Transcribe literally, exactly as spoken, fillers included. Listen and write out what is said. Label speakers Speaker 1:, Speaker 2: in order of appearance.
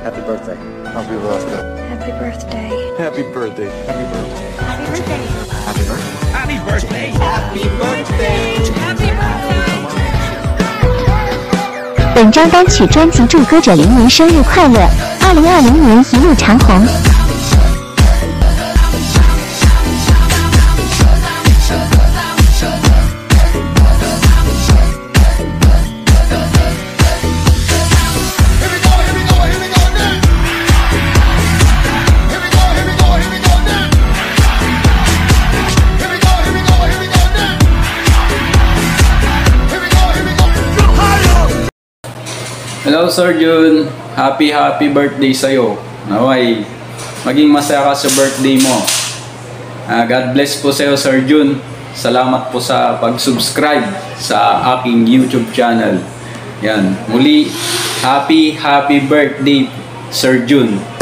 Speaker 1: Happy birthday.
Speaker 2: Happy birthday.
Speaker 3: Happy birthday.
Speaker 2: Happy birthday. Happy birthday.
Speaker 3: Happy birthday.
Speaker 1: Happy birthday.
Speaker 4: Happy birthday!
Speaker 1: Happy birthday.
Speaker 3: Happy birthday.
Speaker 5: 本张单曲专辑祝歌者林明生日快乐，二零二零年一路长虹。
Speaker 6: Hello Sir Jun, happy happy birthday sa'yo. Naway, maging masaya ka sa birthday mo. Uh, God bless po sa'yo Sir Jun. Salamat po sa pag-subscribe sa aking YouTube channel. Yan, muli, happy happy birthday Sir Jun.